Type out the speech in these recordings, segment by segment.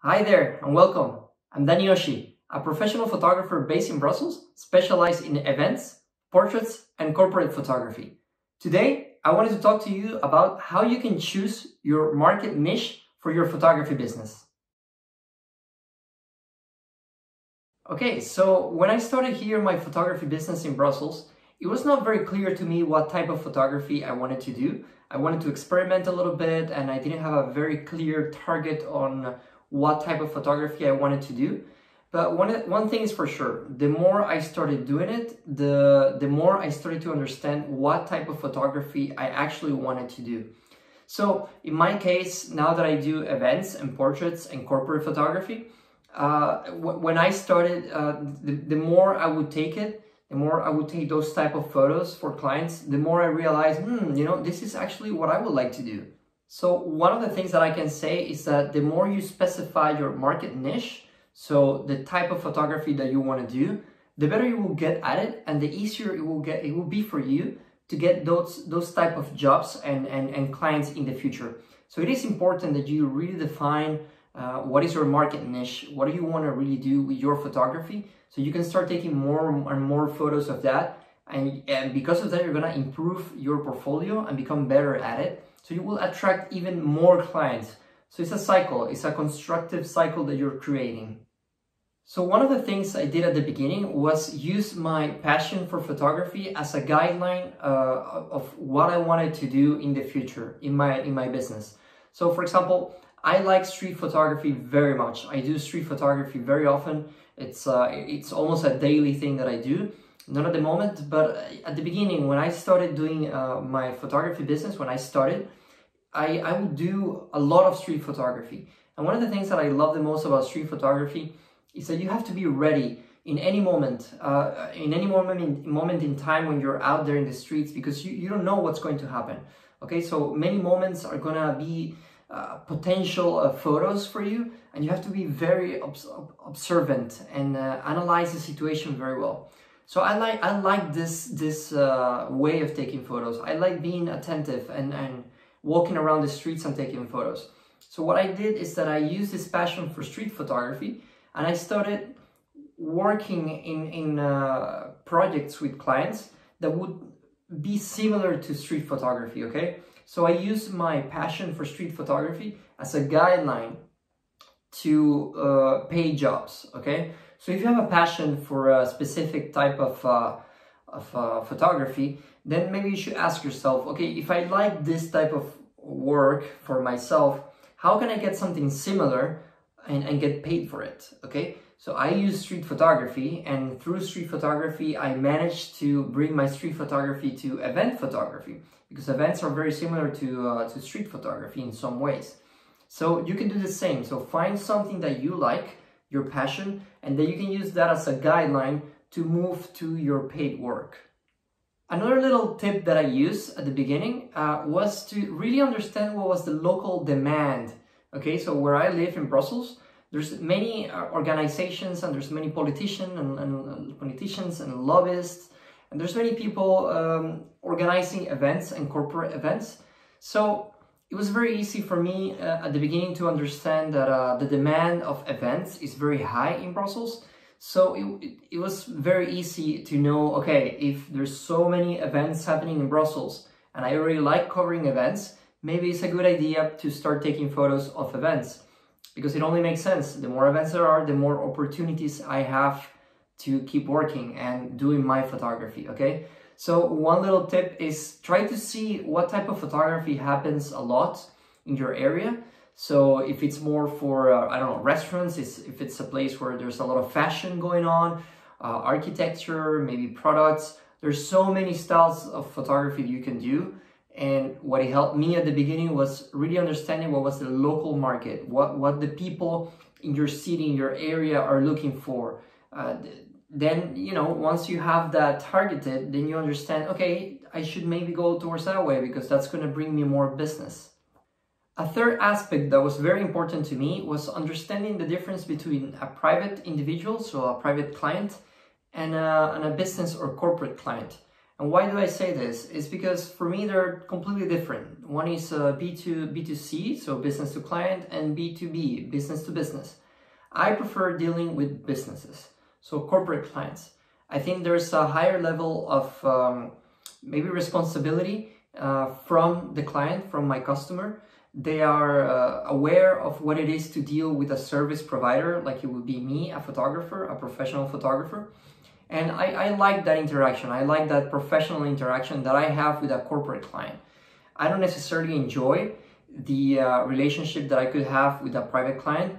Hi there and welcome. I'm DANI OSHI, a professional photographer based in Brussels, specialized in events, portraits, and corporate photography. Today, I wanted to talk to you about how you can choose your market niche for your photography business. Okay, so when I started here my photography business in Brussels, it was not very clear to me what type of photography I wanted to do. I wanted to experiment a little bit and I didn't have a very clear target on what type of photography I wanted to do. But one thing is for sure, the more I started doing it, the more I started to understand what type of photography I actually wanted to do. So in my case, now that I do events and portraits and corporate photography, when I started, the more I would take it, the more I would take those type of photos for clients, the more I realized, this is actually what I would like to do. So one of the things that I can say is that the more you specify your market niche, so the type of photography that you want to do, the better you will get at it and the easier it will be for you to get those type of jobs and clients in the future. So it is important that you really define what is your market niche, what do you want to really do with your photography, so you can start taking more and more photos of that, and because of that you're going to improve your portfolio and become better at it, so you will attract even more clients. So it's a cycle, it's a constructive cycle that you're creating. So one of the things I did at the beginning was use my passion for photography as a guideline of what I wanted to do in the future in my business. So for example, I like street photography very much. I do street photography very often. It's almost a daily thing that I do. Not at the moment, but at the beginning, when I started doing my photography business, I would do a lot of street photography. And one of the things that I love the most about street photography is that you have to be ready in any moment, moment in time when you're out there in the streets, because you don't know what's going to happen. Okay, so many moments are gonna be potential photos for you, and you have to be very observant and analyze the situation very well. So I like this way of taking photos. I like being attentive and walking around the streets and taking photos. So what I did is that I used this passion for street photography and I started working in projects with clients that would be similar to street photography, okay? So I use my passion for street photography as a guideline to pay jobs, okay? So if you have a passion for a specific type of photography, then maybe you should ask yourself, okay, if I like this type of work for myself, how can I get something similar and get paid for it, okay? So I use street photography, and through street photography, I managed to bring my street photography to event photography, because events are very similar to street photography in some ways. So you can do the same. So find something that you like, your passion, and then you can use that as a guideline to move to your paid work. Another little tip that I used at the beginning was to really understand what was the local demand. Okay, so where I live in Brussels, there's many organizations and there's many politicians and lobbyists, and there's many people organizing events and corporate events. So it was very easy for me at the beginning to understand that the demand of events is very high in Brussels. So it was very easy to know, okay, if there's so many events happening in Brussels and I already like covering events, maybe it's a good idea to start taking photos of events, because it only makes sense. The more events there are, the more opportunities I have to keep working and doing my photography, okay? So one little tip is try to see what type of photography happens a lot in your area. So if it's more for, I don't know, restaurants, if it's a place where there's a lot of fashion going on, architecture, maybe products, there's so many styles of photography you can do. And what it helped me at the beginning was really understanding what was the local market, what the people in your city, in your area are looking for. Then, once you have that targeted, then you understand, okay, I should maybe go towards that way because that's going to bring me more business. A third aspect that was very important to me was understanding the difference between a private individual, so a private client, and a business or corporate client. And why do I say this? It's because for me, they're completely different. One is B2C, so business to client, and B2B, business to business. I prefer dealing with businesses, so corporate clients. I think there's a higher level of maybe responsibility from the client, from my customer. They are aware of what it is to deal with a service provider, like it would be me, a photographer, a professional photographer. And I like that interaction. I like that professional interaction that I have with a corporate client. I don't necessarily enjoy the relationship that I could have with a private client.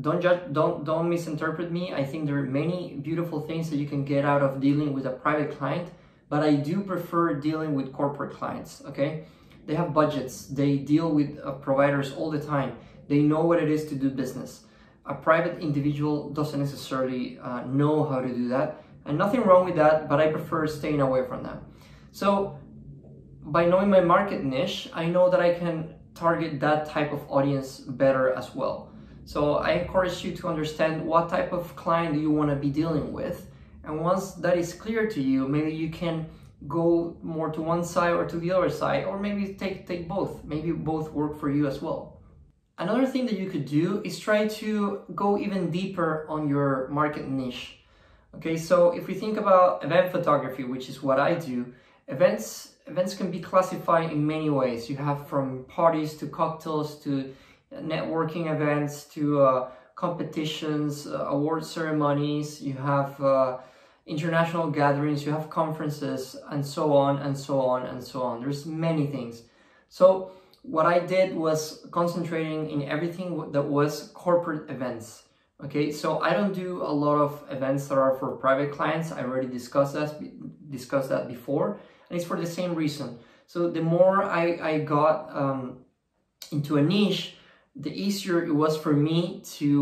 Don't misinterpret me. I think there are many beautiful things that you can get out of dealing with a private client, but I do prefer dealing with corporate clients, okay? They have budgets. They deal with providers all the time. They know what it is to do business. A private individual doesn't necessarily know how to do that. And nothing wrong with that, but I prefer staying away from them. So by knowing my market niche, I know that I can target that type of audience better as well. So I encourage you to understand what type of client do you want to be dealing with. And once that is clear to you, maybe you can go more to one side or to the other side, or maybe take both. Maybe both work for you as well. Another thing that you could do is try to go even deeper on your market niche. Okay, so if we think about event photography, which is what I do, events can be classified in many ways. You have from parties to cocktails to networking events to competitions, award ceremonies. You have international gatherings, you have conferences, and so on and so on and so on. There's many things. So what I did was concentrating in everything that was corporate events. Okay, so I don't do a lot of events that are for private clients. I already discussed that before, and it's for the same reason. So the more I got into a niche, the easier it was for me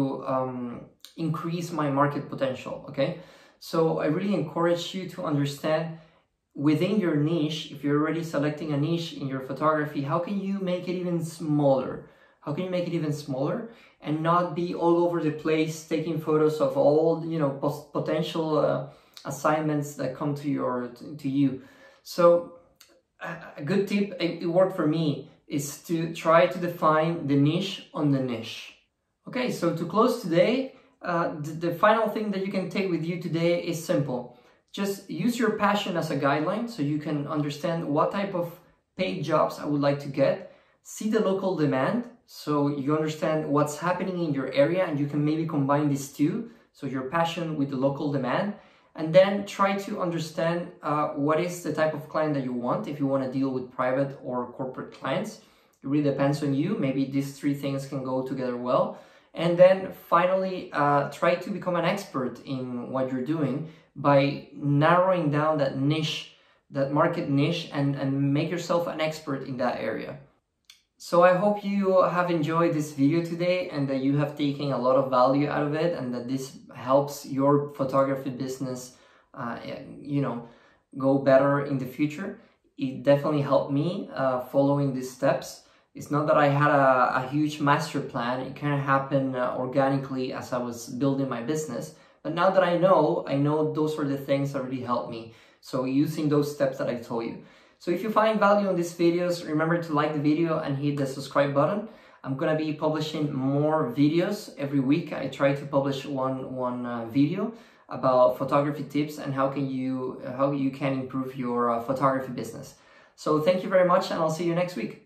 to increase my market potential, okay? So I really encourage you to understand within your niche, if you're already selecting a niche in your photography, how can you make it even smaller? How can you make it even smaller and not be all over the place taking photos of all, you know, potential assignments that come to you? So a good tip, it worked for me, is to try to define the niche on the niche. Okay, so to close today, the final thing that you can take with you today is simple. Just use your passion as a guideline so you can understand what type of paid jobs I would like to get. See the local demand so you understand what's happening in your area and you can maybe combine these two. So your passion with the local demand. And then try to understand what is the type of client that you want, if you want to deal with private or corporate clients. It really depends on you. Maybe these three things can go together well. And then finally, try to become an expert in what you're doing by narrowing down that niche, that market niche, and make yourself an expert in that area. So I hope you have enjoyed this video today and that you have taken a lot of value out of it and that this helps your photography business, you know, go better in the future. It definitely helped me following these steps. It's not that I had a huge master plan. It kind of happened organically as I was building my business. But now that I know those are the things that really helped me. So using those steps that I told you. So if you find value in these videos, remember to like the video and hit the subscribe button. I'm going to be publishing more videos every week. I try to publish one video about photography tips and how you can improve your photography business. So thank you very much and I'll see you next week.